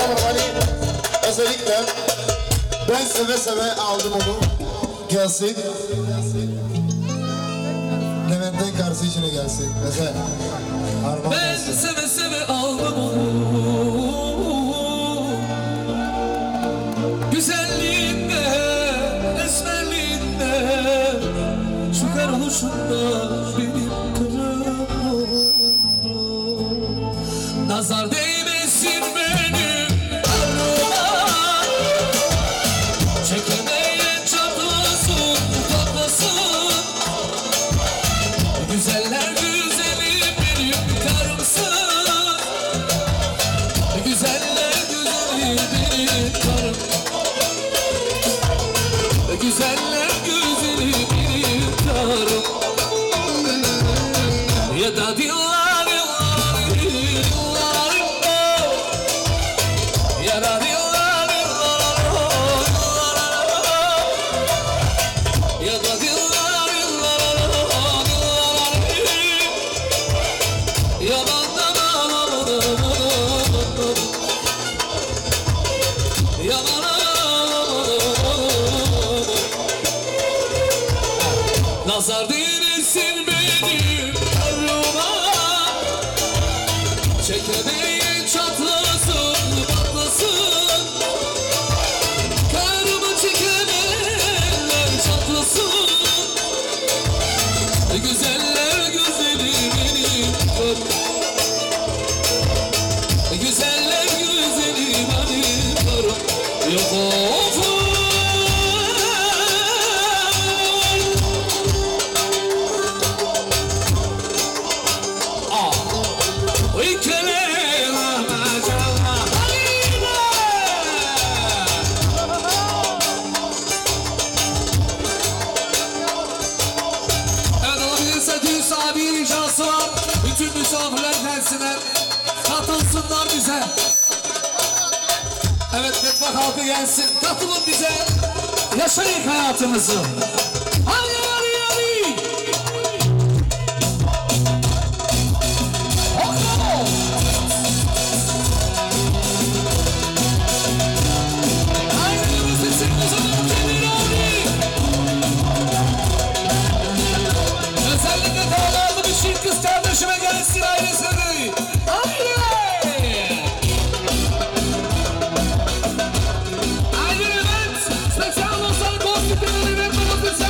Ali özellikle ben seve seve aldım onu. Gelsin. Levent'ten karşı içine gelsin. Mesela Armağan ben gelsin. seve seve aldım onu. Güzelliğinde, esmerliğinde, şu kar oluşunda benim kırım oldu. Nazar değmesin benim karıma, çekemeyen çatlasın, patlasın. Güzeller güzeli benim karımsın. Güzeller güzeli benim karım. Güzeller güzeli benim karım. Ya da dillar yıllar yıllar ya da dillar yıllar ya da dillar nazar değilsin benim karıma, çekemeyin çatlasın, patlasın. Karımı çekemeyenler çatlasın. Güzeller güzeli benim karım. Güzeller güzeli benim karım. Yok olsun. Bütün misafirler gelsinler, katılsınlar bize. Evet, Betbak halkı gelsin, katılın bize. Yaşayın hayatımızı. Hadi hadi hadi. Özellikle dağlarlı bir şirk kız kardeşime gelsin ailesini. Haydi! Haydi evet! Spesiyal olsan konfitlerin evet babası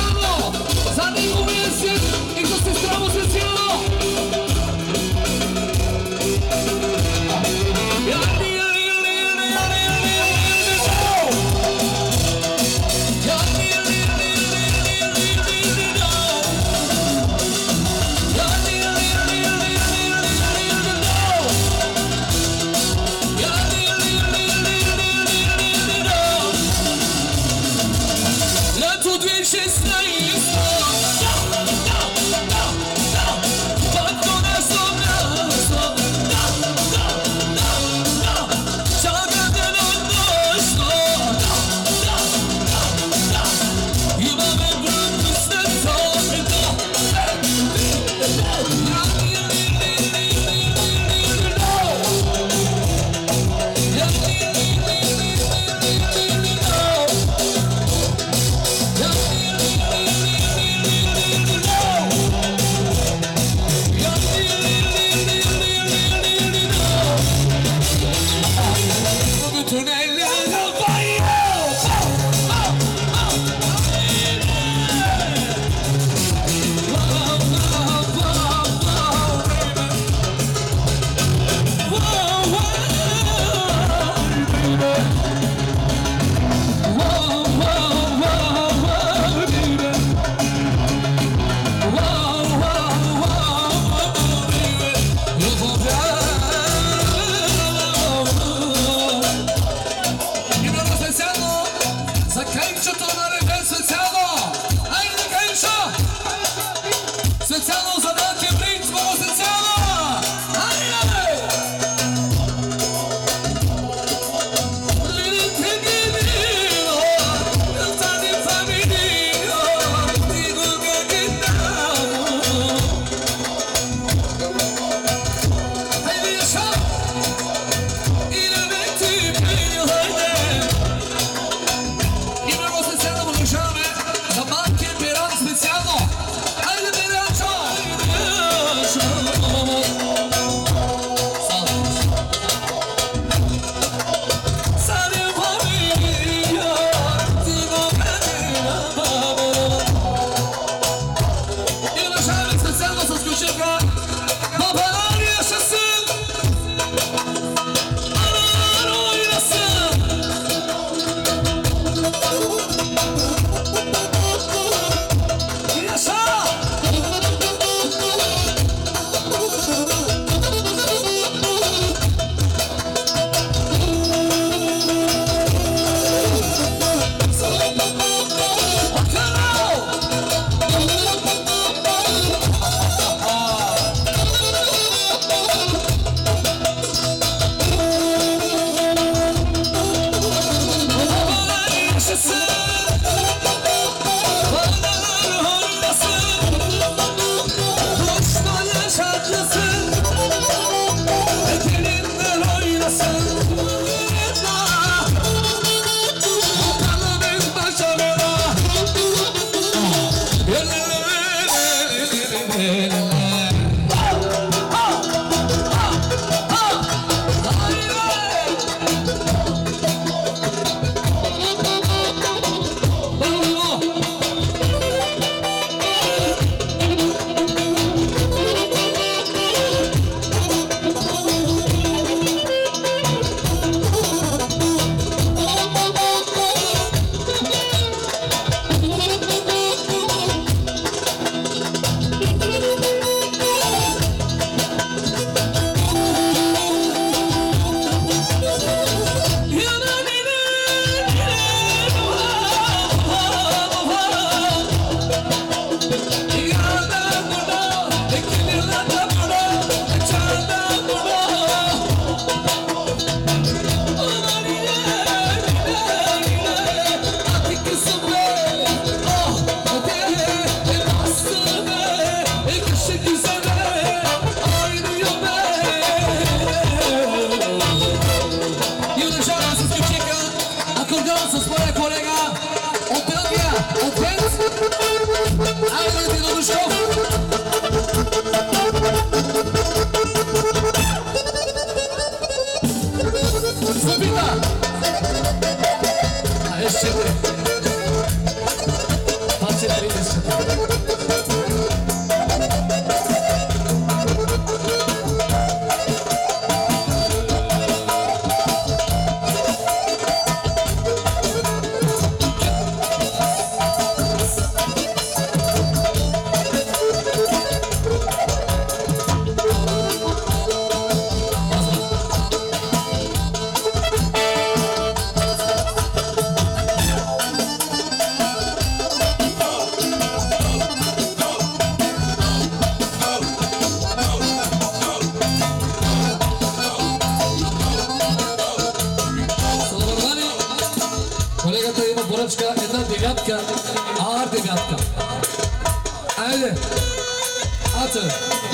Ağır devyatka. Haydi. Atın.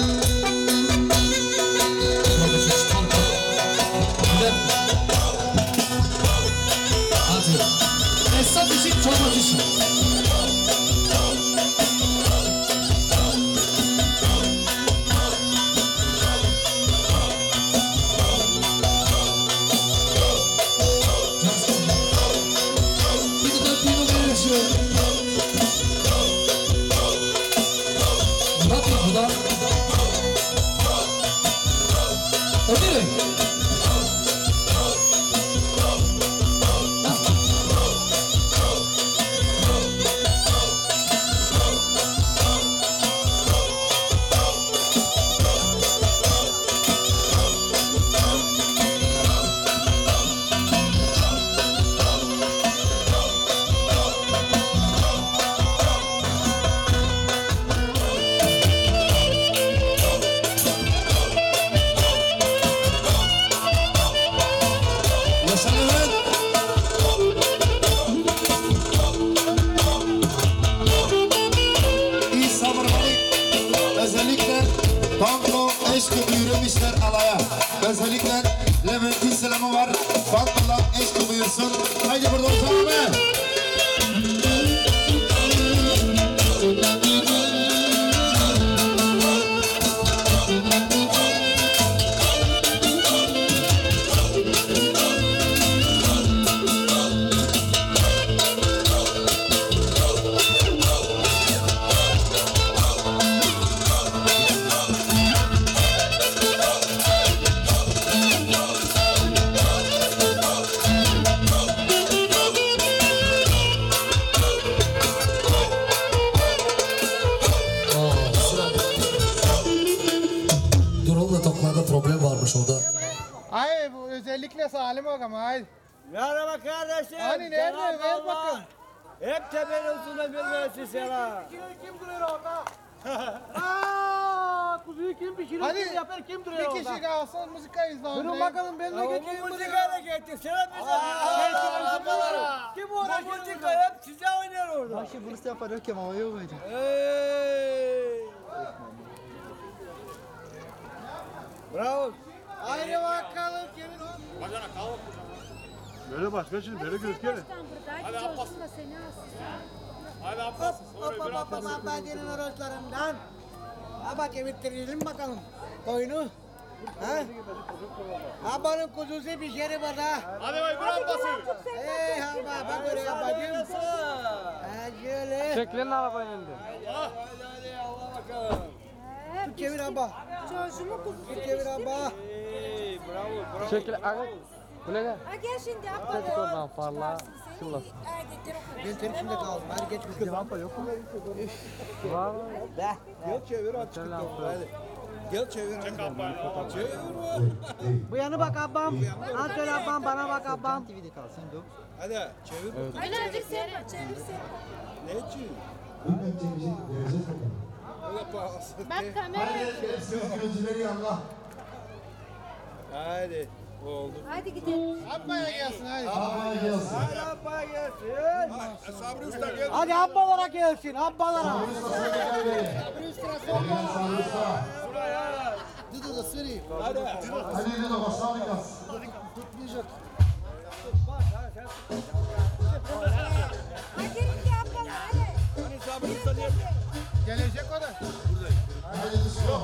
Atın. Esnaf için çorbacısı. Özellikle Levent'in selamı var. Fatma'la eşlik buyursun. Haydi burada oturalım mı? Hayır bu özellikle Salim Ağam hayır. Merhaba kardeşim. Hani nerede? Cenab-ı Ver Allah bakın. Hep tepenin üstünde bir versin selam. Kim duruyor orada? Aaa kuzuyu kim pişirir, Hadi kim yapar, kim duruyor bir orada? kişi kalsın müzik izleyin. Durun bakalım ben de Bu geçeyim buraya. müzikayla geçtik. Selam bize. Kim Bu uğraşıyor? Bu müzika hep size oynuyor orada. Başı burası yapar yok ama yok hocam. Hey. Bravo. Haydi bakalım kimin o? Böyle başka şimdi böyle gözüküyor. Hadi Abbas. Seni alsın. Hadi Abbas. Hop abadinin araçlarından. Ha bak emittirelim bakalım. Koyunu. Ha? Abanın kuzusu bir şeri var ha. Hadi bay bir Abbas'ı. Hey ha bak oraya bacım. Ha şöyle. Çeklerin arabanın önünde. Hadi Allah bakalım. Tut çevir abba. Çocuğumun kuzusu. Tut çevir abba. Hey, bravo. Çekil aga. Bu ne? Ha gel şimdi abla. Tek oradan farla. Şulasın. Erdekler okumuş. Ben terkimde kaldım. Hadi geç bir lampa yok mu? Var. Gel çevir aç. Hadi. Gel çevir. Çevir. Bu yana bak abam. Al şöyle abam bana bak abam. TV'de kalsın dur. Hadi çevir. Öyle sen çevirsen. Ne için? Bilmem çekecek, vereceğiz mi? Öyle pahalı. Bak kamera. Siz gözleri Allah. Hadi. Hadi gidelim. Abba'ya gelsin haydi. Abba'ya gelsin. Hadi Abba gelsin. Sabri Usta gel. Hadi Abbalara gelsin, Abbalara. Sabri Usta söyle gel be. Gel Sabri Usta. Dudu da süreyim. Hadi. Hadi yine de başlar gelsin. Hadi gidelim abla. Hadi. Hani Sabri Usta niye? Gelecek o da. Hadi düşüyor.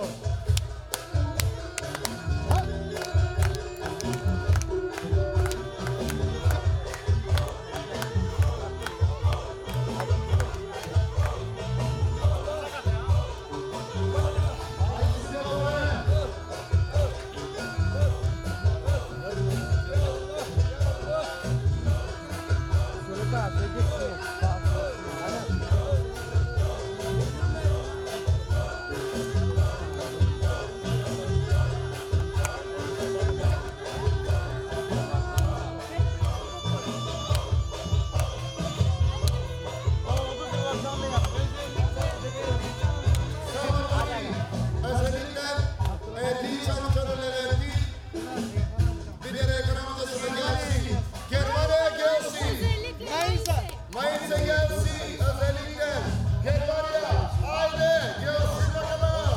Özellikle dil çalışanları bir yere ekonomide sıra gelsin. Kervan'a gelsin. Mayıs'a gelsin. Özellikle Kervan'a. Haydi gelsin bakalım.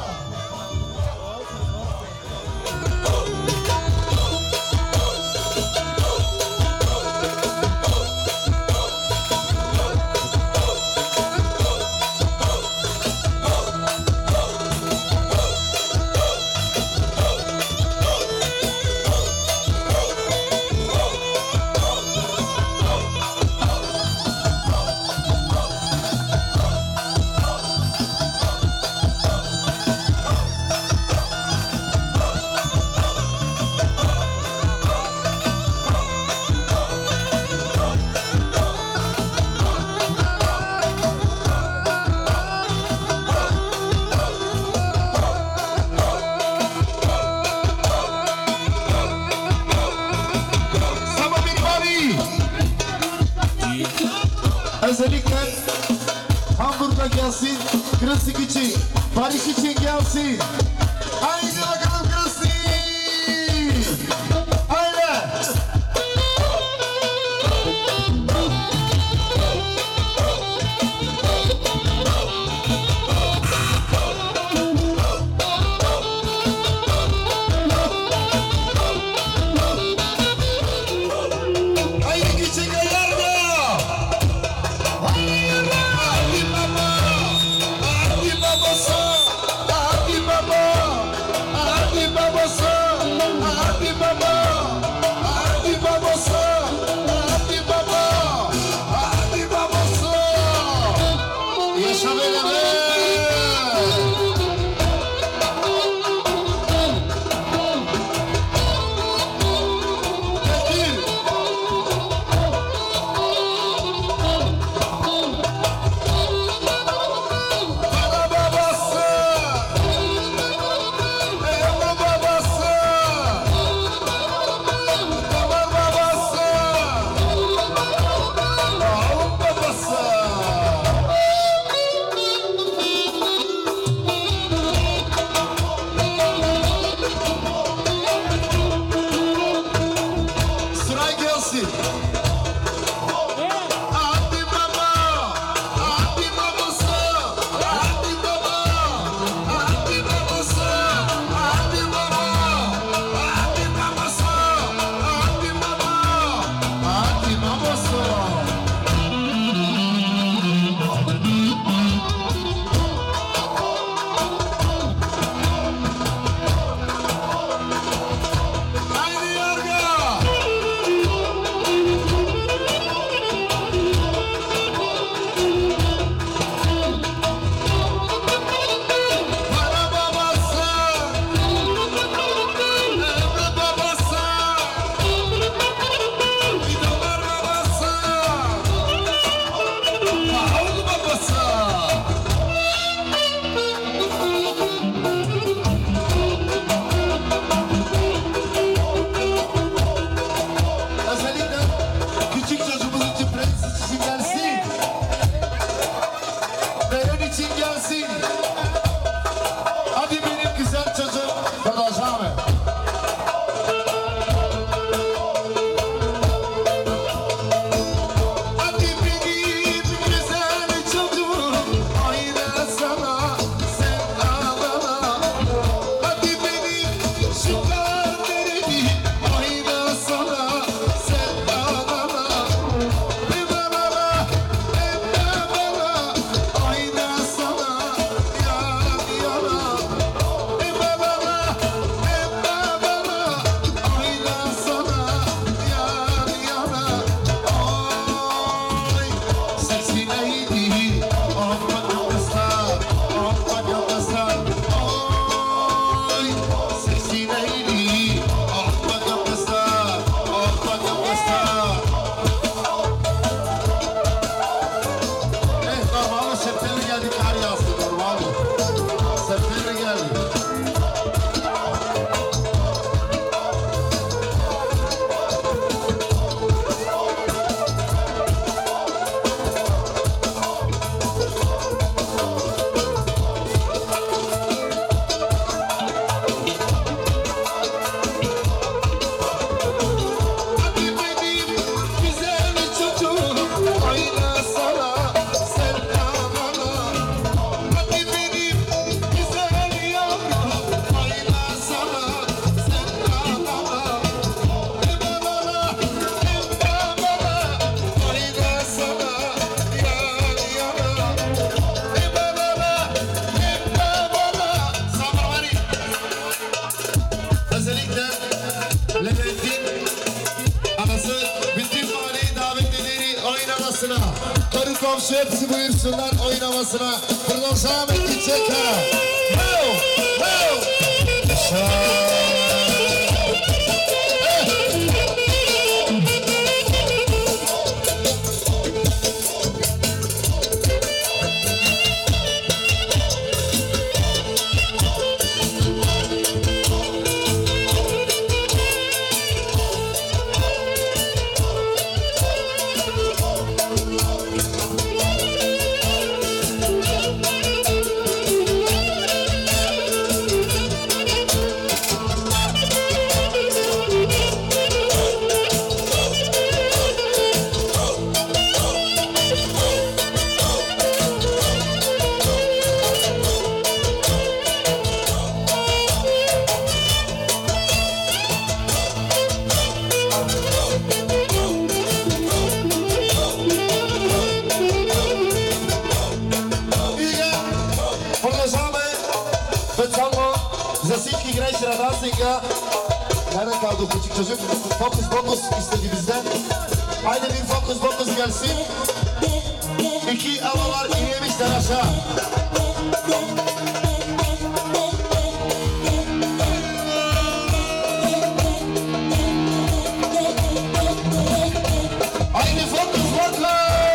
Özellikle Hamburg'a gelsin, Klasik için, Paris için gelsin. Haydi bakalım Klasik! Haydi! Haydi küçük ayarda! oynamasına. Karı komşu hepsi buyursunlar oynamasına. Buradan Ahmet gidecek ha. Ho! Ho! Yaşa! Nereden kaldı o küçük çocuk? Fokus fokus istedi bizden. Haydi bir fokus fokus gelsin. İki havalar inemişler aşağı. Haydi fokus fokus.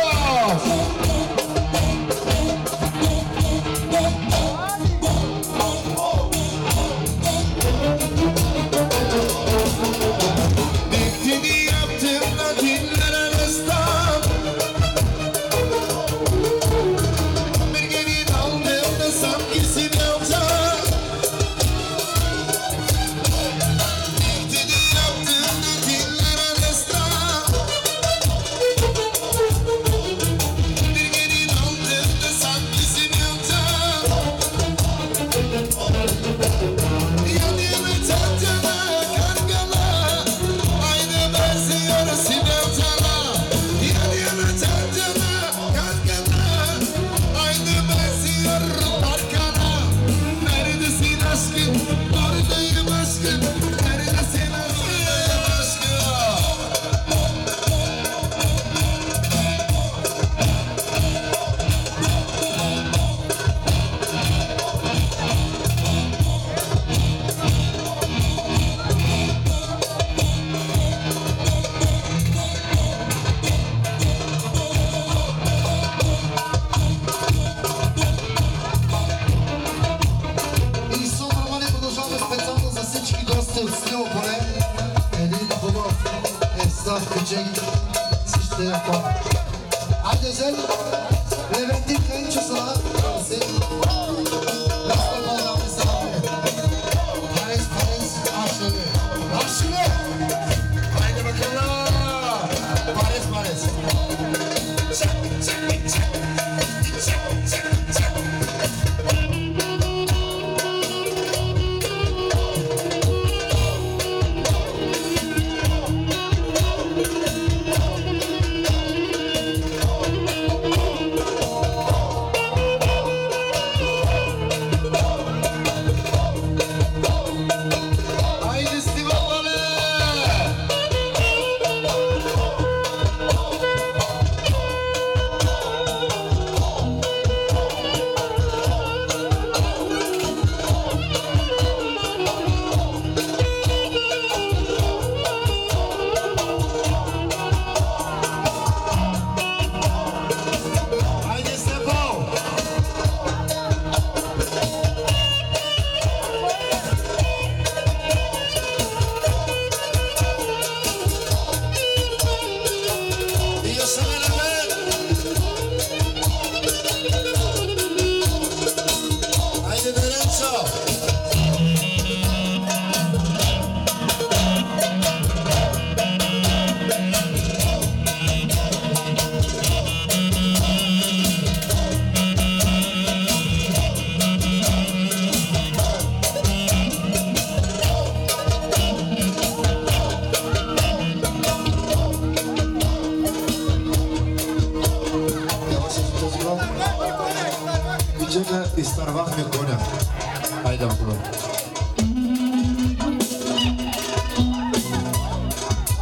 Starvach mnie konia. Haydi bakalım. Orkestra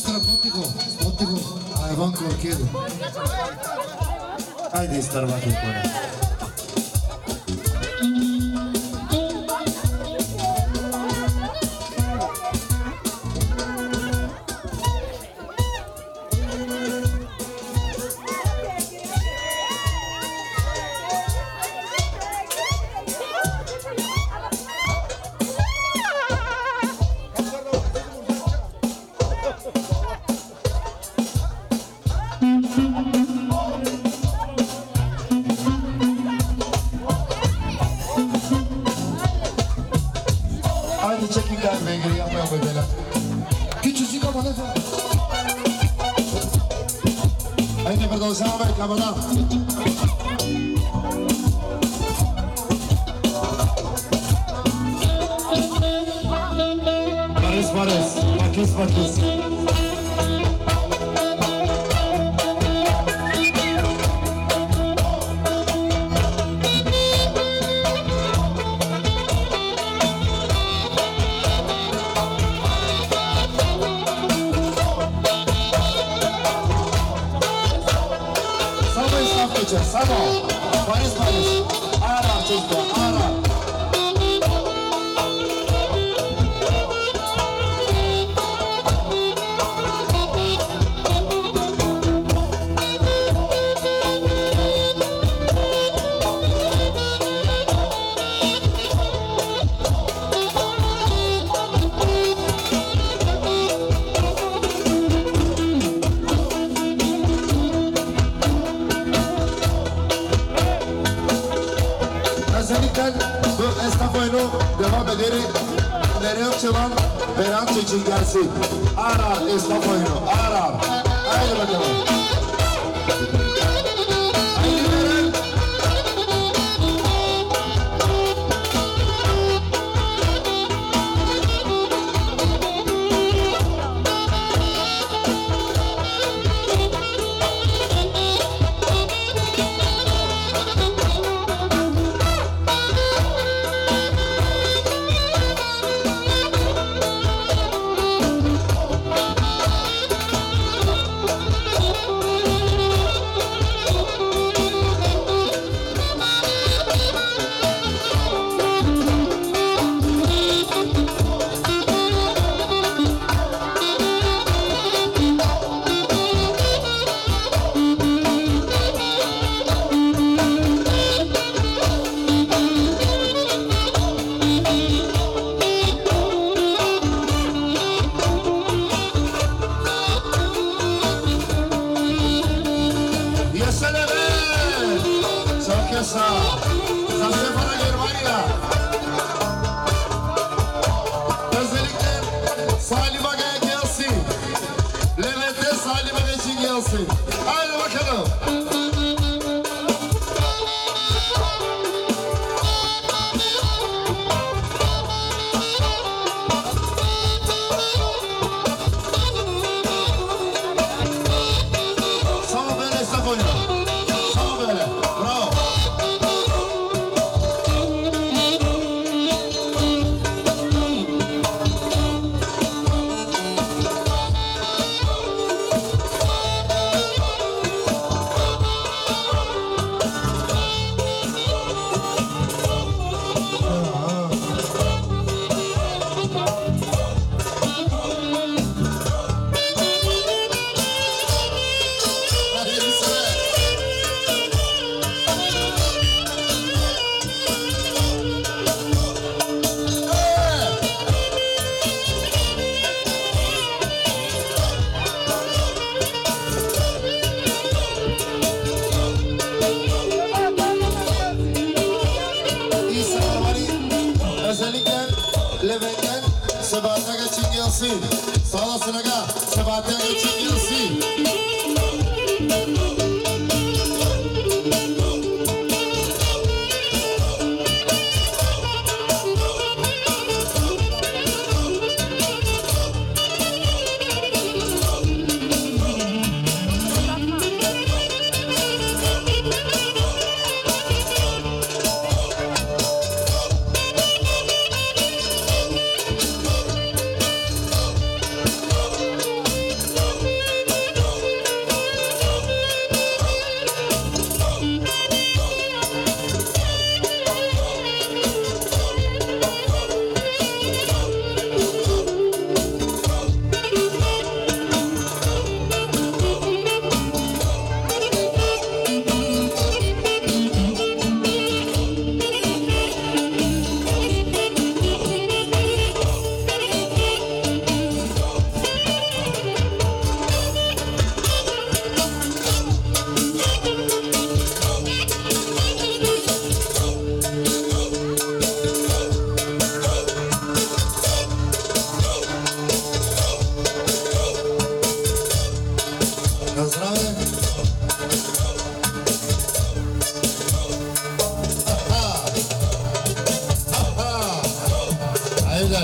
maestra, pontico, hayvan korkuyordu. Haydi ister bakayım bana. Haydi çekin galiba geri yapmayın böyle. Küçücük ama ne falan. Haydi bir dolaşan haber kamera. Paris, Bakis. Samo, Paris, Ara, çeşitli, Ara. Özellikle bu esnaf oyunu devam ederi. Nereye çalan Berat Çeçin gelsin. Arar esnaf oyunu, arar. Haydi bakalım. Haydi verin. Özellikle Salim Aga'ya gelsin. Levent'te Salim Aga için gelsin. Haydi bakalım. Sama böyle esnaf oyunu. Sama böyle. Bravo. Özellikle Levent'ten Sebahat'e geçin gelsin. Sağ olasın aga. Sebahat'e geçin gelsin. На здраве! Айде!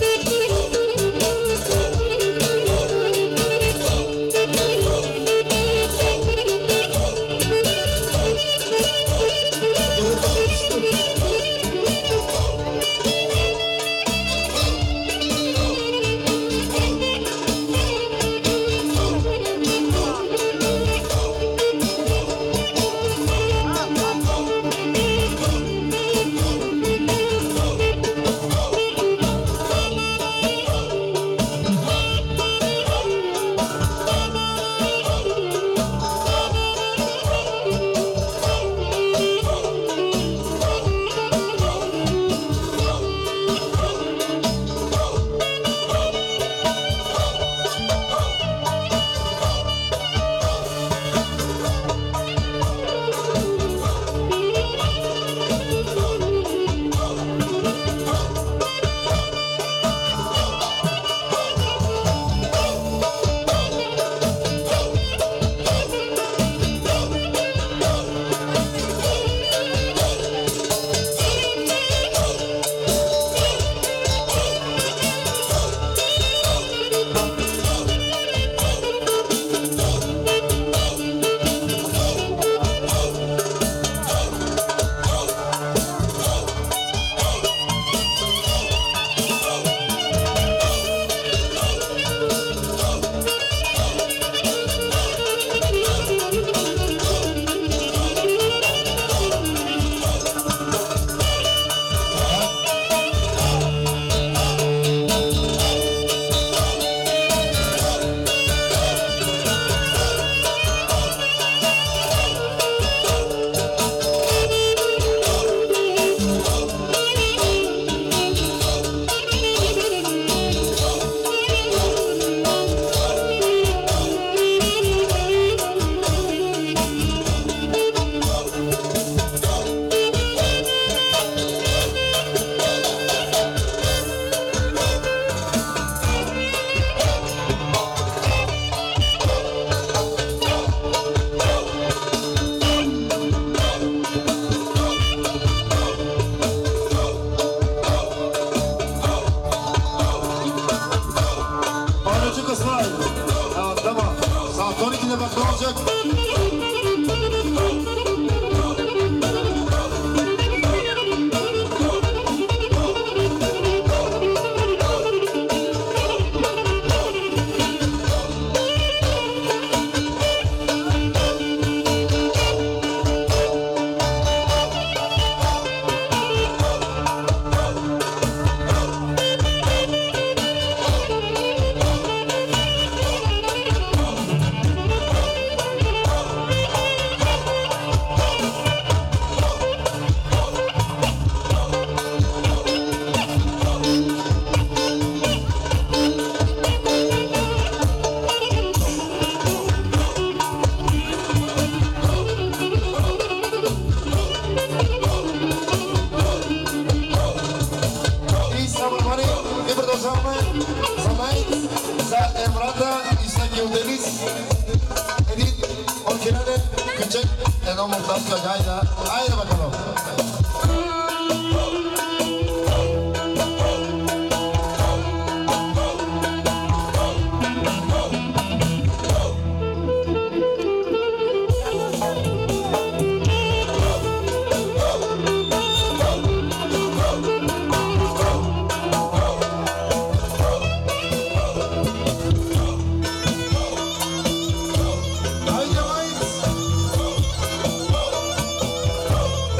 Haydi bakalım. Haydi.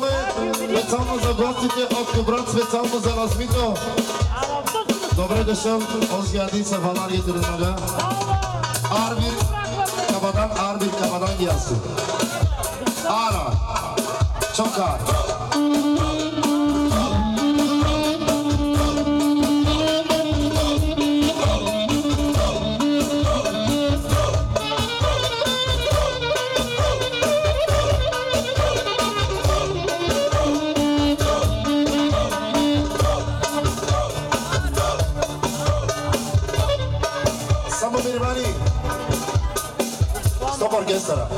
Поздравяваме специално за гостите от Кубрат, специално за Размито. Добре дошъл, още един са валарите до нога. Арбир Кабадан Гиаси. Ара, Чокар. Stop orchestra.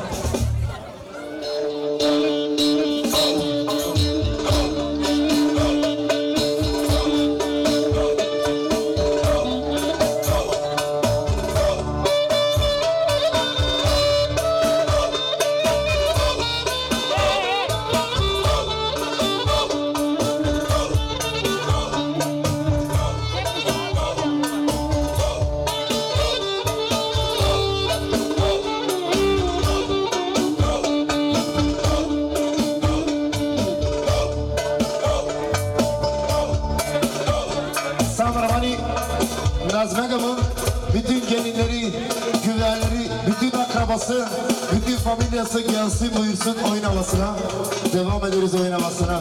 Bütün gelinleri, güvenleri, bütün akrabası, bütün familyası gelsin buyursun oynamasına. Devam ederiz oynamasına.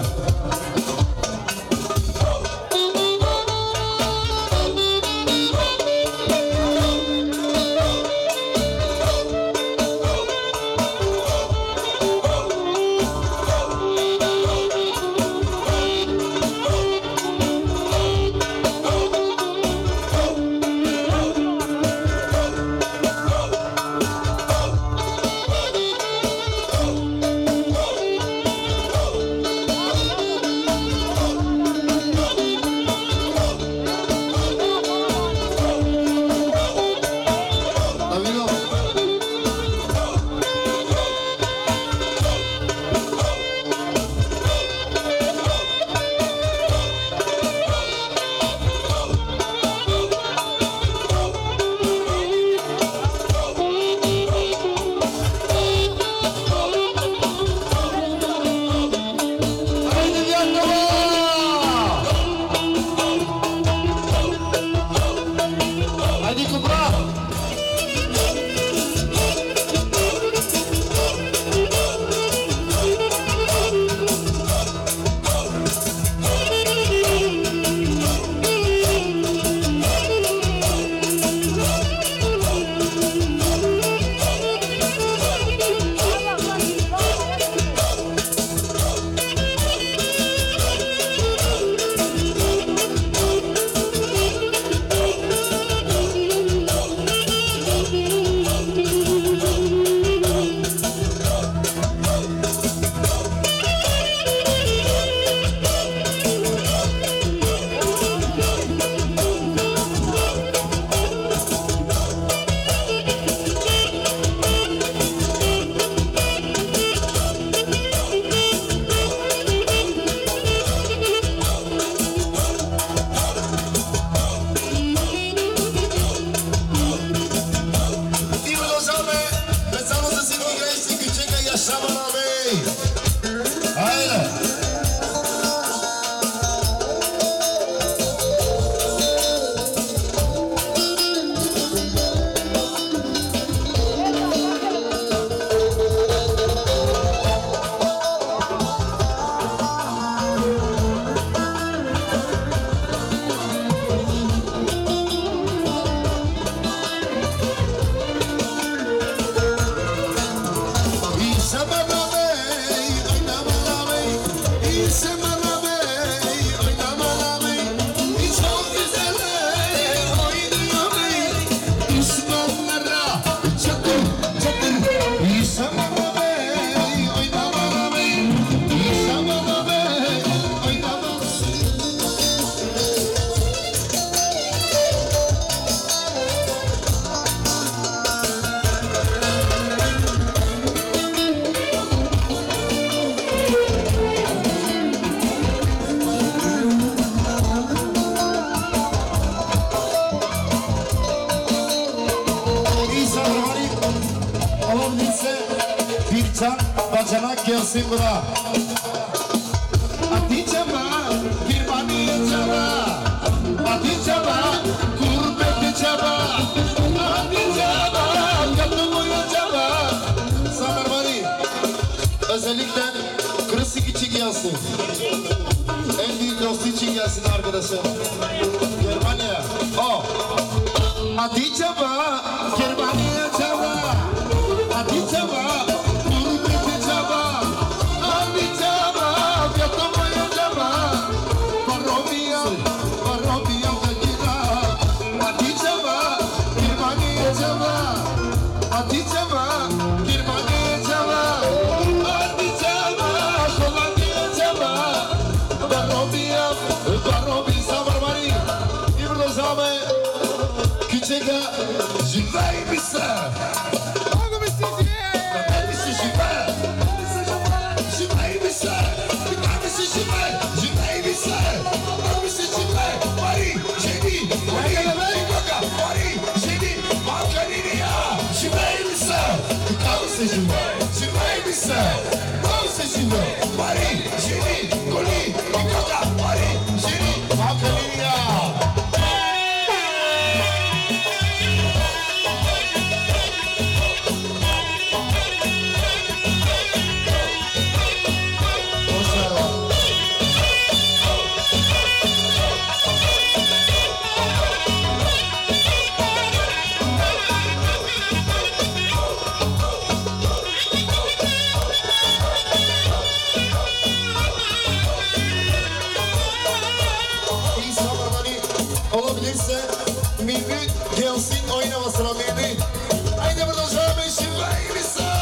Bacanak gelsin bura. Klasik için gelsin. En büyük dostu için gelsin arkadaşım. Germanya. Oh. Hadi çaba. Germanya çaba. Hadi çaba. Gurbete çaba. Hadi çaba. Yatamaya çaba. Barobia. Barobia da gira. Hadi çaba. Germanya çaba. Hadi çaba. Germanya çaba. Hadi çaba. Hollanda çaba. Barobia. Barobia sabarmari. İbrahim Zame. Küçega. Jivay bisa. Olabilirse Mimi gelsin oynamasına Mimi. Haydi burada Zahmet Şivay Misa.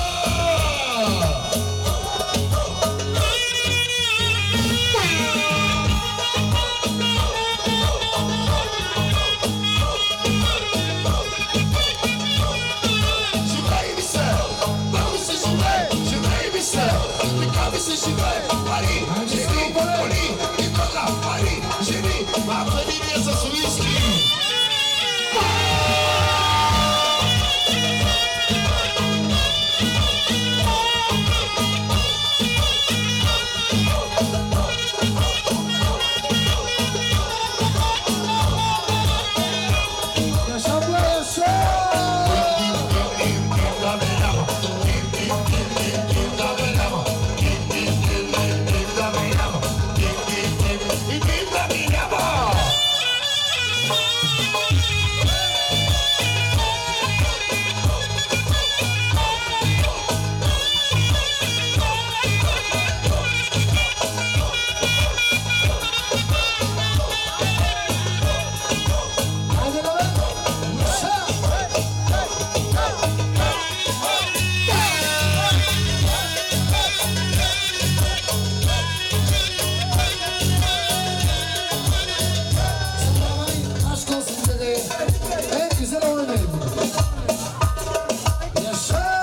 Şivay Misa. Vamos Şivay. Şivay Misa. Vamos Şivay. Mari. Jeni. Oli. Ikoka. Mari. Jeni. Mahmedi essa Suíski. Aşk olsun size de. En güzel oynayın. Yaşa!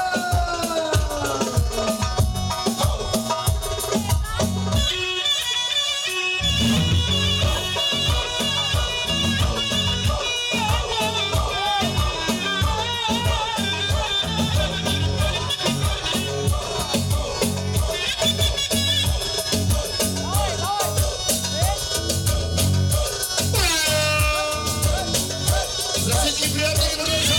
Здравствуйте, приятные друзья!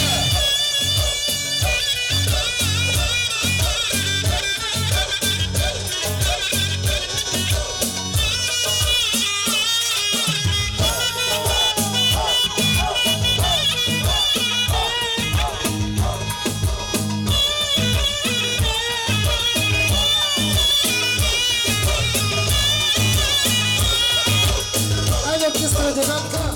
Haydi orkestra devamka.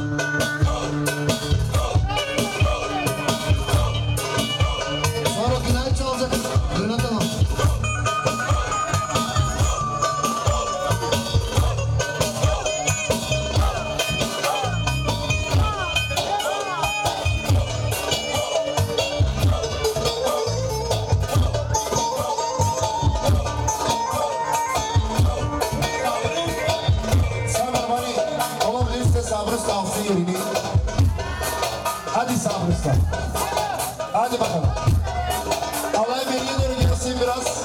Sonra günah çalacak. Dön atalım. Sabarmani olabilirse Sabrısta alsın yerini. Hadi Sabrısta. Hadi bakalım. Alay beriye doğru gelsin biraz.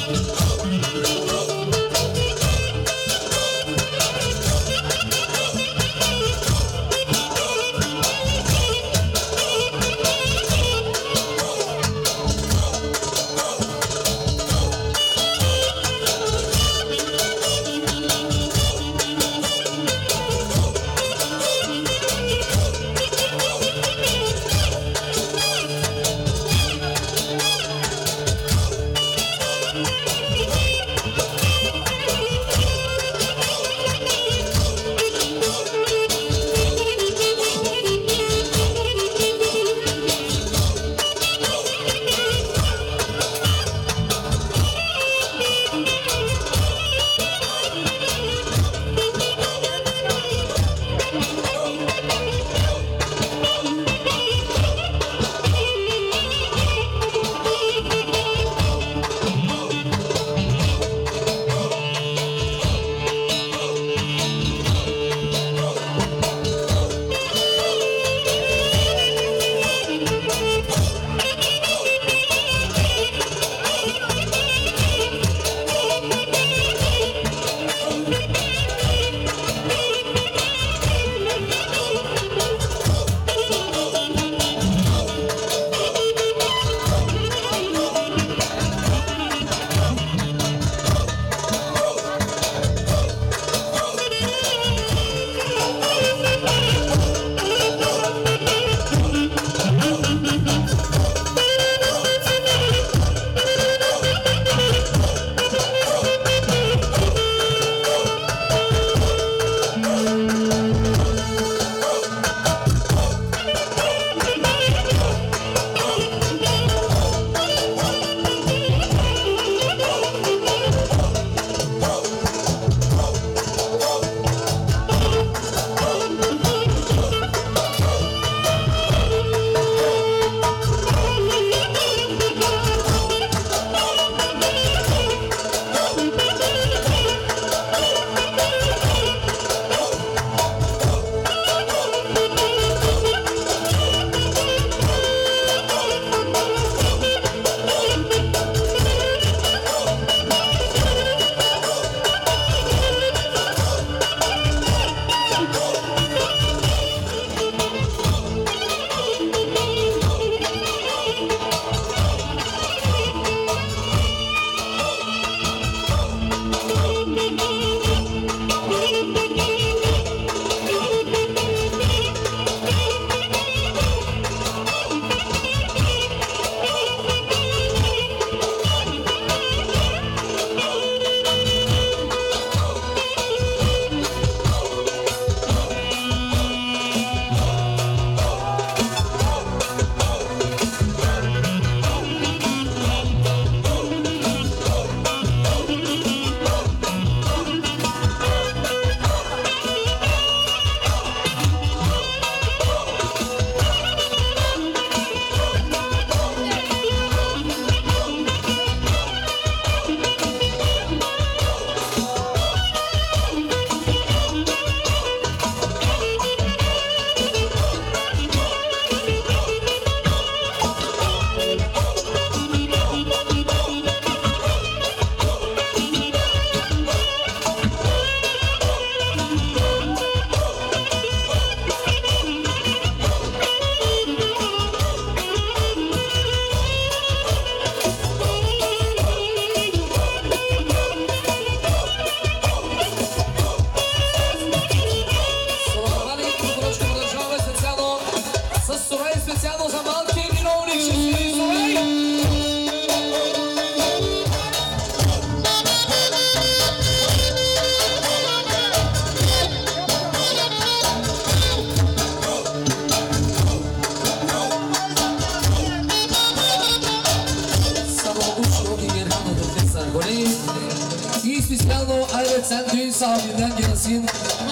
sen düğün sahibinden gelsin.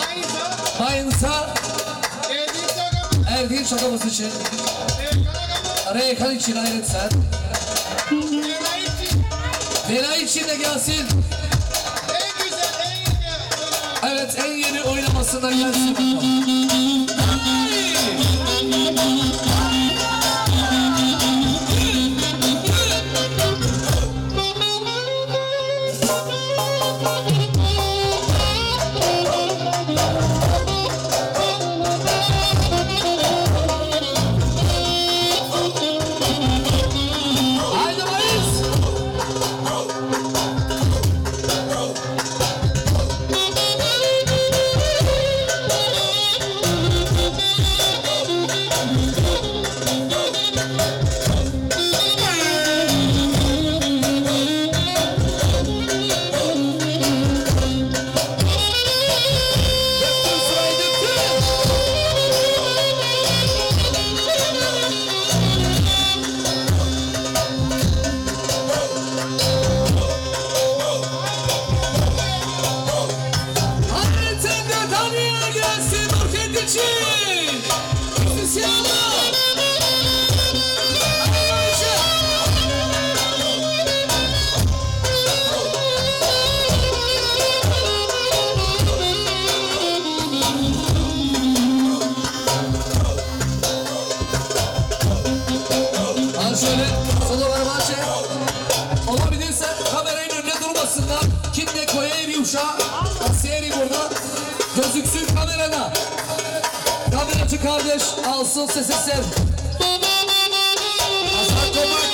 Mayınsa Erdiğin şakamız için Reykan için ayrıt sen. Bela için de gelsin. Evet, en yeni oynamasına gelsin bakalım. arasından kimle koyayım yumuşağı Asiyeri burada gözüksün kamerada. Kameracı kardeş alsın sesi sev. Hasan Komak.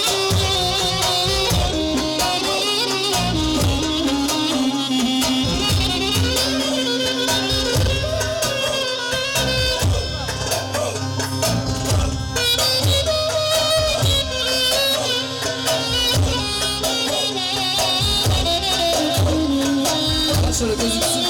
Şöyle gözüksün.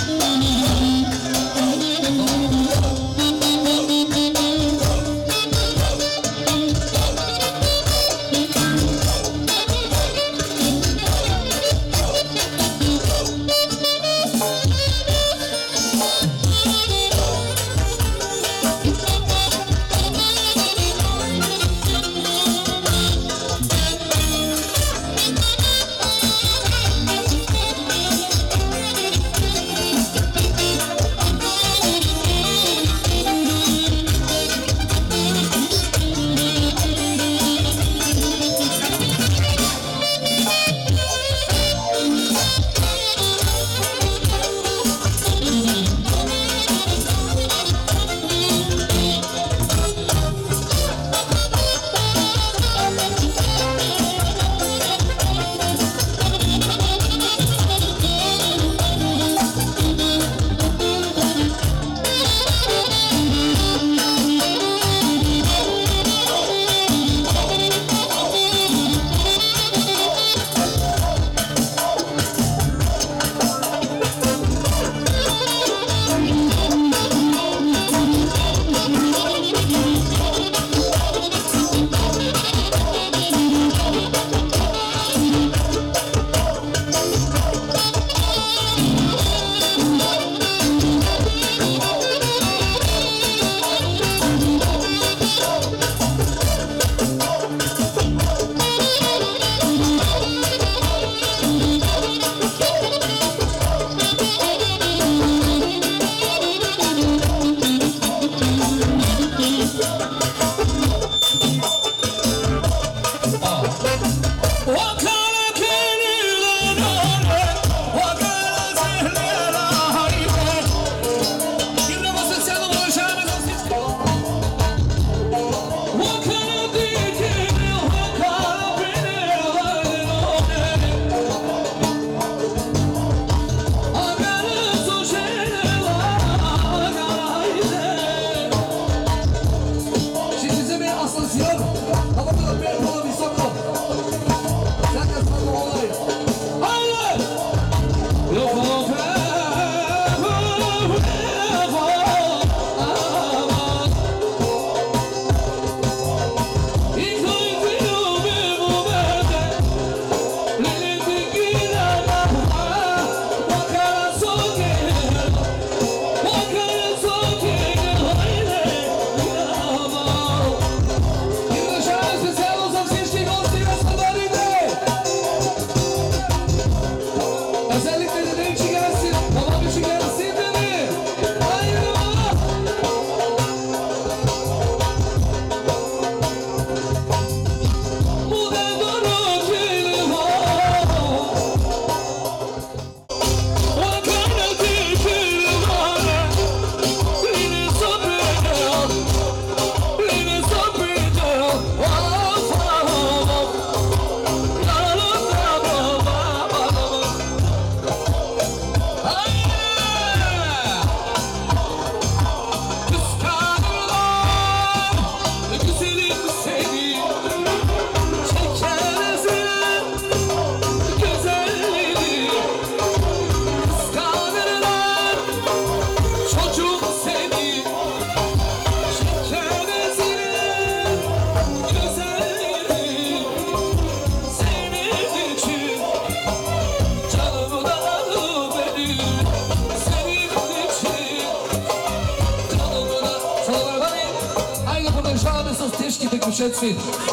Všetci.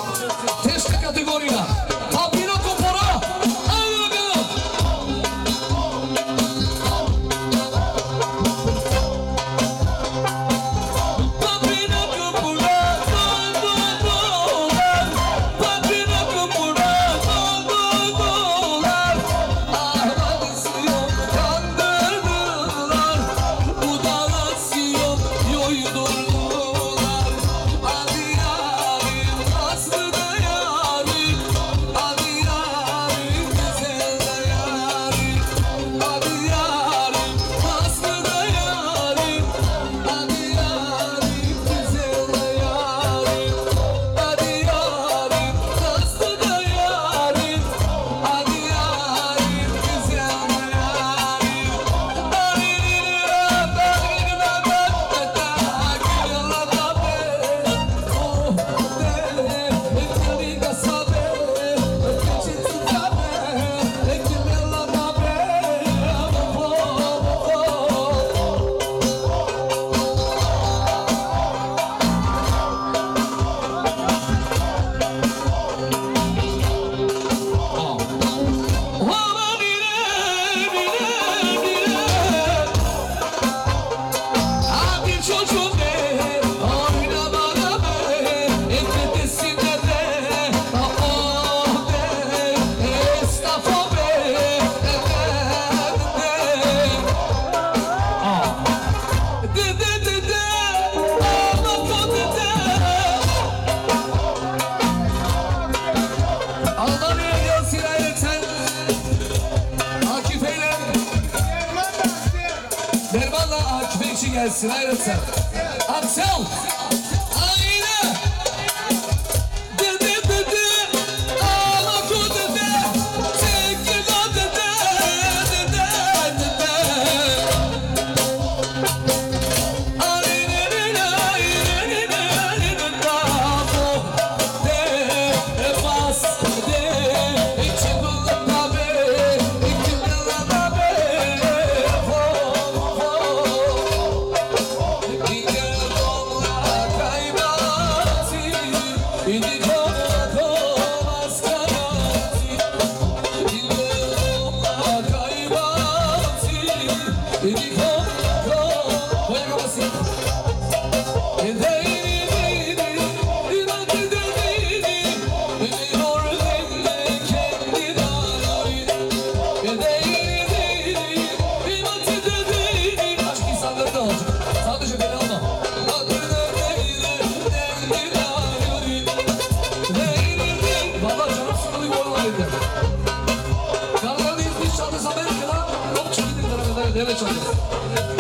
Težká kategória. Papíro kopora. Ajde bakalım. Papíro kopora. Papíro kopora. gelsin hayretsen. Aksel. Aynen. Evet,